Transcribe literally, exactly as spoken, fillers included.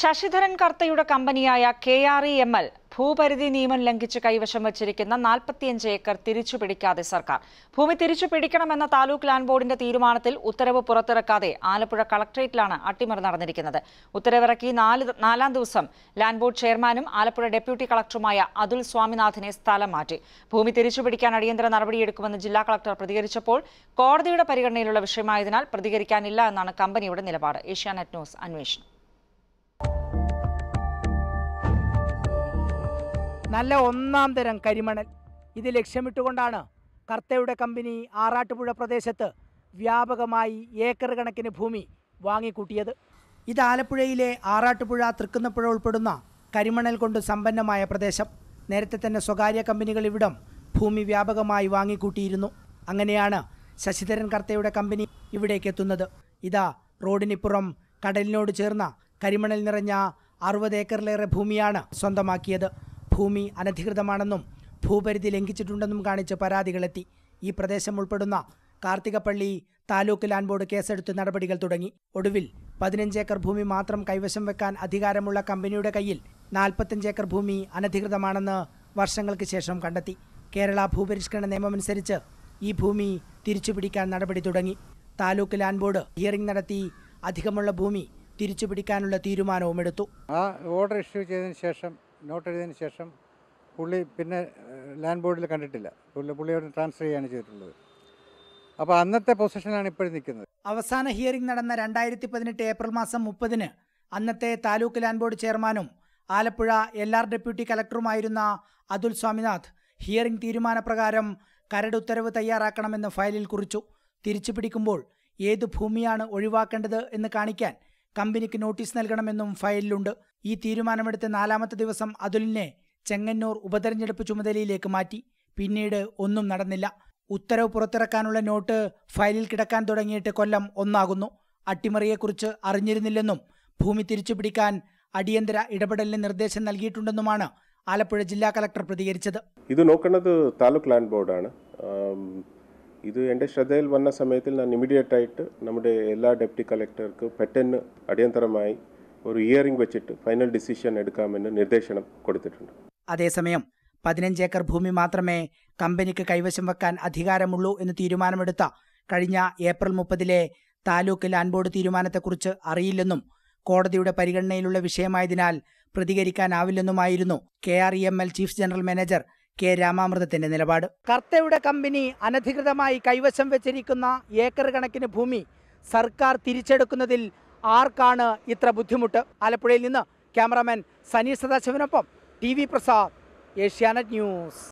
ശശിധരൻ കർത്തയുടെ കമ്പനിയായ K R E M L ഭൂപരിധി നിയമം ലംഘിച്ച് കൈവശം വച്ചിരിക്കുന്ന നാൽപ്പത്തിയഞ്ച് ഏക്കർ തിരിച്ചുപിടിക്കാതെ സർക്കാർ. ഭൂമി തിരിച്ചുപിടിക്കണമെന്ന താലൂക്ക് ലാൻഡ് ബോർഡിന്റെ തീരുമാനത്തിൽ ഉത്തരവ് പുറത്തിറക്കാതെ ആലപ്പുഴ കളക്ടറേറ്റിലാണ് അട്ടിമറി നടന്നിരിക്കുന്നത്. ഉത്തരവിറക്കി നാല് നാലാം ദിവസം ലാൻഡ് ബോർഡ് ചെയർമാനും ആലപ്പുഴ ഡെപ്യൂട്ടി കളക്ടറുമായ അതുൽ സ്വാമിനാഥനെ സ്ഥലം മാറ്റി. ഭൂമി തിരിച്ചുപിടിക്കാൻ അടിയന്തര നടപടിയെടുക്കുമെന്ന് ജില്ലാ കളക്ടർ പ്രതികരിച്ചപ്പോൾ കോടതിയുടെ പരിഗണനയിലുള്ള വിഷയമായതിനാൽ പ്രതികരിക്കാനില്ല എന്നാണ് കമ്പനിയുടെ നിലപാട്. ഏഷ്യാനെറ്റ് ന്യൂസ് അന്വേഷണം. നല്ല ഒന്നാം തരം കരിമണൽ ഇത് ലക്ഷ്യമിട്ടുകൊണ്ടാണ് കർത്തയുടെ കമ്പനി ആറാട്ടുപുഴ പ്രദേശത്ത് വ്യാപകമായി ഏക്കർ കണക്കിന് ഭൂമി വാങ്ങിക്കൂട്ടിയത്. ഇത് ആലപ്പുഴയിലെ ആറാട്ടുപുഴ തൃക്കുന്നപ്പുഴ ഉൾപ്പെടുന്ന കരിമണൽ കൊണ്ട് സമ്പന്നമായ പ്രദേശം. നേരത്തെ തന്നെ സ്വകാര്യ കമ്പനികൾ ഇവിടം ഭൂമി വ്യാപകമായി വാങ്ങിക്കൂട്ടിയിരുന്നു. അങ്ങനെയാണ് ശശിധരൻ കർത്തയുടെ കമ്പനി ഇവിടേക്ക് എത്തുന്നത്. ഇതാ റോഡിനിപ്പുറം കടലിനോട് ചേർന്ന കരിമണൽ നിറഞ്ഞ അറുപത് ഏക്കറിലേറെ ഭൂമിയാണ് സ്വന്തമാക്കിയത്. ഭൂമി അനധികൃതമാണെന്നും ഭൂപരിധി ലംഘിച്ചിട്ടുണ്ടെന്നും കാണിച്ച് പരാതികളെത്തി. ഈ പ്രദേശം ഉൾപ്പെടുന്ന കാർത്തികപ്പള്ളി താലൂക്ക് ലാൻഡ് ബോർഡ് കേസെടുത്ത് നടപടികൾ തുടങ്ങി. ഒടുവിൽ പതിനഞ്ച് ഏക്കർ ഭൂമി മാത്രം കൈവശം വെക്കാൻ അധികാരമുള്ള കമ്പനിയുടെ കയ്യിൽ നാൽപ്പത്തഞ്ച് ഏക്കർ ഭൂമി അനധികൃതമാണെന്ന് വർഷങ്ങൾക്ക് ശേഷം കണ്ടെത്തി. കേരള ഭൂപരിഷ്കരണ നിയമമനുസരിച്ച് ഈ ഭൂമി തിരിച്ചുപിടിക്കാൻ നടപടി തുടങ്ങി. താലൂക്ക് ലാൻഡ് ബോർഡ് ഹിയറിംഗ് നടത്തി അധികമുള്ള ഭൂമി തിരിച്ചുപിടിക്കാനുള്ള തീരുമാനവും എടുത്തു. ആ ഓർഡർ ഇഷ്യൂ ചെയ്തതിന് ശേഷം നോട്ട് എഴുതിയതിന് ശേഷം പുള്ളി പിന്നെ ലാൻഡ് ബോർഡിൽ കണ്ടിട്ടില്ല. പുള്ളി പുള്ളിയോട് ട്രാൻസ്ഫർ ചെയ്യാണ് ചെയ്തിട്ടുള്ളത്. അപ്പോൾ അന്നത്തെ പൊസിഷനാണ് ഇപ്പോഴും നിൽക്കുന്നത്. അവസാന ഹിയറിംഗ് നടന്ന രണ്ടായിരത്തി പതിനെട്ട് ഏപ്രിൽ മാസം മുപ്പതിന് അന്നത്തെ താലൂക്ക് ലാൻഡ് ബോർഡ് ചെയർമാനും ആലപ്പുഴ എൽ ആർ ഡെപ്യൂട്ടി കലക്ടറുമായിരുന്ന അതുൽ സ്വാമിനാഥ് ഹിയറിംഗ് തീരുമാനപ്രകാരം കരട് ഉത്തരവ് തയ്യാറാക്കണമെന്ന് ഫയലിൽ കുറിച്ചു. തിരിച്ചു പിടിക്കുമ്പോൾ ഏത് ഭൂമിയാണ് ഒഴിവാക്കേണ്ടത് എന്ന് കാണിക്കാൻ കമ്പനിക്ക് നോട്ടീസ് നൽകണമെന്നും ഫയലിലുണ്ട്. ഈ തീരുമാനമെടുത്ത് നാലാമത്തെ ദിവസം അതുലിനെ ചെങ്ങന്നൂർ ഉപതെരഞ്ഞെടുപ്പ് ചുമതലയിലേക്ക് മാറ്റി. പിന്നീട് ഒന്നും നടന്നില്ല. ഉത്തരവ് പുറത്തിറക്കാനുള്ള നോട്ട് ഫയലിൽ കിടക്കാൻ തുടങ്ങിയിട്ട് കൊല്ലം ഒന്നാകുന്നു. അട്ടിമറിയെക്കുറിച്ച് അറിഞ്ഞിരുന്നില്ലെന്നും ഭൂമി തിരിച്ചുപിടിക്കാൻ അടിയന്തര ഇടപെടലിന് നിർദ്ദേശം നൽകിയിട്ടുണ്ടെന്നുമാണ് ആലപ്പുഴ ജില്ലാ കളക്ടർ പ്രതികരിച്ചത്. ഇത് നോക്കുന്നത് താലൂക്ക് ലാൻഡ് ബോർഡാണ്. ഇത് എൻ്റെ ശ്രദ്ധയിൽ വന്ന സമയത്തിൽ ഞാൻ ഇമ്മീഡിയറ്റ് ആയിട്ട് നമ്മുടെ എല്ലാ ഡെപ്യൂട്ടി കളക്ടർക്ക് പെട്ടെന്ന് അടിയന്തരമായി ഒരു ഹിയറിംഗ് വെച്ചിട്ട് ഫൈനൽ ഡിസിഷൻ എടുക്കാമെന്ന് നിർദ്ദേശനം കൊടുത്തിട്ടുണ്ട്. അതേസമയം പതിനഞ്ച് ഏക്കർ ഭൂമി മാത്രമേ കമ്പനിക്ക് കൈവശം വെക്കാൻ അധികാരമുള്ളൂ എന്ന് തീരുമാനമെടുത്ത കഴിഞ്ഞ ഏപ്രിൽ മുപ്പതിലെ താലൂക്ക് ലാൻഡ് ബോർഡ് തീരുമാനത്തെക്കുറിച്ച് അറിയില്ലെന്നും കോടതിയുടെ പരിഗണനയിലുള്ള വിഷയമായതിനാൽ പ്രതികരിക്കാനാവില്ലെന്നുമായിരുന്നു K R E M L chief general manager K രാമാമൃതത്തിന്റെ നിലപാട്. കർത്തയുടെ കമ്പനി അനധികൃതമായി കൈവശം വെച്ചിരിക്കുന്ന ഏക്കർ കണക്കിന് ഭൂമി സർക്കാർ തിരിച്ചെടുക്കുന്നതിൽ ആർക്കാണ് ഇത്ര ബുദ്ധിമുട്ട്? ആലപ്പുഴയിൽ നിന്ന് ക്യാമറാമാൻ സനീഷ് സദാശിവനൊപ്പം T V Prasad, Asianet news.